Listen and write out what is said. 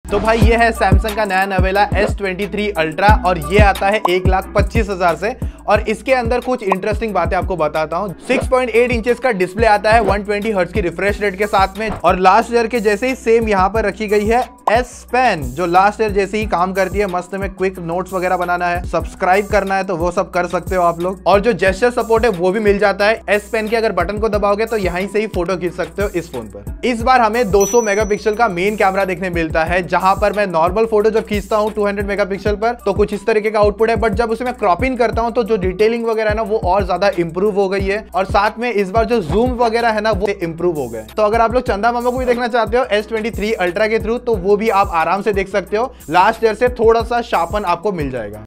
तो भाई ये है सैमसंग का नया नवेला S23 अल्ट्रा और ये आता है 1,25,000 से। और इसके अंदर कुछ इंटरेस्टिंग बातें आपको बताता हूँ। 6.8 इंचेस का डिस्प्ले आता है 120 हर्ट्ज की रिफ्रेश रेट के साथ में। और लास्ट ईयर के जैसे ही सेम यहाँ पर रखी गई है S Pen, जो लास्ट ईयर जैसे ही काम करती है। मस्त में क्विक नोट्स वगैरह बनाना है, सब्सक्राइब करना है तो वो सब कर सकते हो आप लोग। और जो जेस्चर सपोर्ट है वो भी मिल जाता है। S Pen के अगर बटन को दबाओगे तो यहीं से ही फोटो खींच सकते हो इस फोन पर। इस बार हमें 200 मेगापिक्सल का मेन कैमरा देखने मिलता है, जहां पर मैं नॉर्मल फोटो जब खींचता हूं 200 मेगापिक्सल पर तो कुछ इस तरीके का आउटपुट है, बट जब उसे मैं क्रॉपिंग करता हूं तो जो डिटेलिंग वगैरह है ना वो और ज्यादा इंप्रूव हो गई है। और साथ में इस बार जो जूम वगैरह है ना वो इंप्रूव हो गए। तो अगर आप लोग चंदा मामा को भी देखना चाहते हो S23 अल्ट्रा के थ्रू तो वो भी आप आराम से देख सकते हो। लास्ट ईयर से थोड़ा सा शार्पन आपको मिल जाएगा।